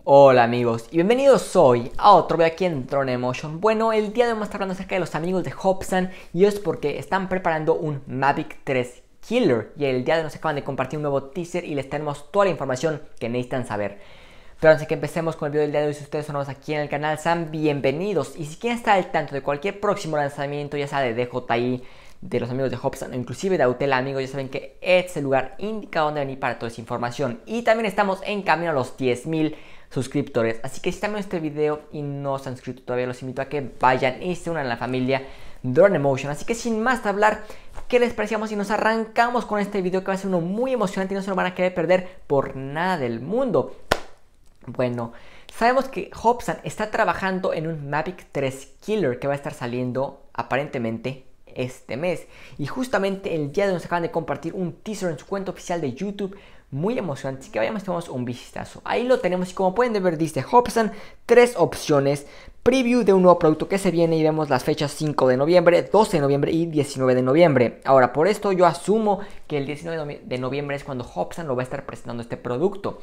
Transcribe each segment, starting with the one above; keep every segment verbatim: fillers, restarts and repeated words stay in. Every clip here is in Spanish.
Hola amigos y bienvenidos hoy a otro video aquí en Drone Motion. Bueno, el día de hoy vamos a estar hablando acerca de los amigos de Hobsan y es porque están preparando un Mavic tres Killer y el día de hoy nos acaban de compartir un nuevo teaser y les tenemos toda la información que necesitan saber. Pero antes de que empecemos con el video del día de hoy, si ustedes son nuevos aquí en el canal, sean bienvenidos y si quieren estar al tanto de cualquier próximo lanzamiento, ya sea de D J I, de los amigos de Hobsan o inclusive de Autel, amigos, ya saben que este es el lugar indicado donde venir para toda esa información. Y también estamos en camino a los diez mil suscriptores, así que si están viendo este video y no se han suscrito todavía, los invito a que vayan y se unan a la familia Drone Motion. Así que sin más de hablar, ¿qué les parecíamos si nos arrancamos con este video que va a ser uno muy emocionante y no se lo van a querer perder por nada del mundo? Bueno, sabemos que Hobsan está trabajando en un Mavic tres Killer que va a estar saliendo aparentemente este mes, y justamente el día de hoy nos acaban de compartir un teaser en su cuenta oficial de YouTube muy emocionante, así que vayamos y tomamos un vistazo. Ahí lo tenemos y como pueden ver dice Hobsan, tres opciones, preview de un nuevo producto que se viene y vemos las fechas cinco de noviembre, doce de noviembre y diecinueve de noviembre. Ahora, por esto yo asumo que el diecinueve de noviembre es cuando Hobsan lo va a estar presentando este producto.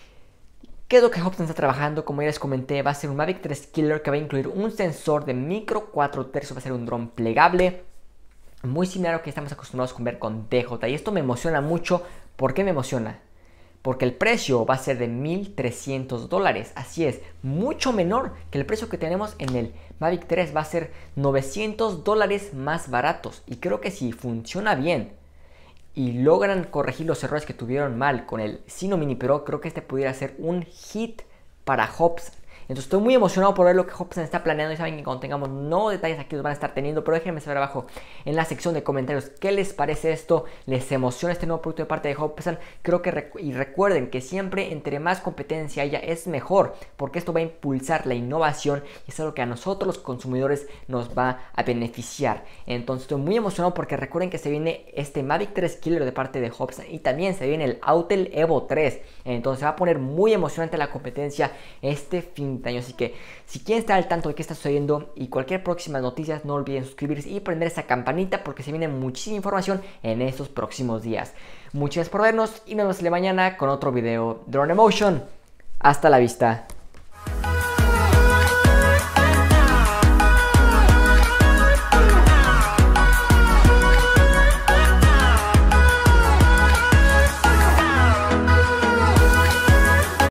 ¿Qué es lo que Hobsan está trabajando? Como ya les comenté, va a ser un Mavic tres Killer que va a incluir un sensor de micro cuatro tercios, va a ser un dron plegable, muy similar a lo que estamos acostumbrados a ver con D J I. Y esto me emociona mucho. ¿Por qué me emociona? Porque el precio va a ser de mil trescientos dólares. Así es, mucho menor que el precio que tenemos en el Mavic tres. Va a ser novecientos dólares más baratos. Y creo que si funciona bien y logran corregir los errores que tuvieron mal con el Sino Mini Pro, creo que este pudiera ser un hit para Hobsan. Entonces estoy muy emocionado por ver lo que Hobsan está planeando y saben que cuando tengamos nuevos detalles aquí los van a estar teniendo. Pero déjenme saber abajo en la sección de comentarios qué les parece esto, les emociona este nuevo producto de parte de Hobsan. Creo que recu y recuerden que siempre entre más competencia haya es mejor, porque esto va a impulsar la innovación y es algo que a nosotros los consumidores nos va a beneficiar. Entonces estoy muy emocionado porque recuerden que se viene este Mavic tres Killer de parte de Hobsan y también se viene el Autel Evo tres. Entonces se va a poner muy emocionante la competencia este fin de año. Así que si quieren estar al tanto de qué está sucediendo y cualquier próxima noticia, no olviden suscribirse y prender esa campanita porque se viene muchísima información en estos próximos días. Muchas gracias por vernos y nos vemos el día de mañana con otro video Drone Motion. Hasta la vista.